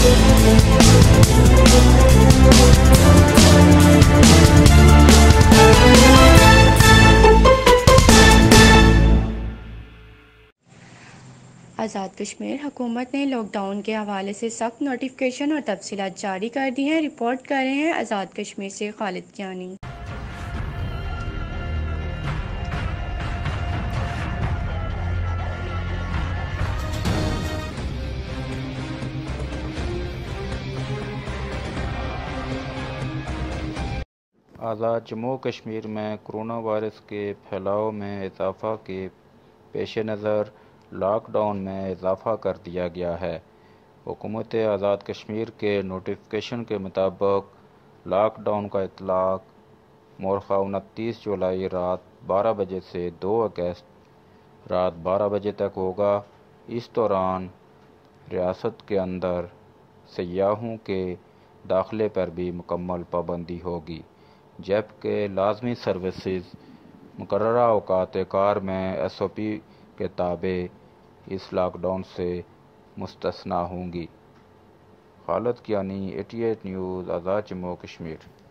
آزاد کشمیر حکومت نے lock down کے حوالے سے سخت نوٹیفکیشن اور تفصیلات جاری کر دی ہیں۔ رپورٹ کر رہے ہیں آزاد کشمیر سے خالد کیانی۔ آزاد جموں کشمیر میں کرونا وائرس کے پھیلاؤ میں اضافہ کے پیش نظر لاک ڈاؤن میں اضافہ کر دیا گیا ہے۔ حکومت آزاد کشمیر کے نوٹیفکیشن کے مطابق لاک ڈاؤن کا اطلاق مورخہ 29 جولائی رات 12 بجے سے 2 اگست رات 12 بجے تک ہوگا۔ اس دوران ریاست کے اندر سیاحوں کے داخلے پر بھی مکمل پابندی ہوگی، جبکہ لازمی سروسز مقررہ اوقات کار میں SOP کے تابع اس لاک ڈاؤن سے مستثنیٰ ہوں گی۔ خالد کیانی، 88 نیوز، آزاد جموں کشمیر۔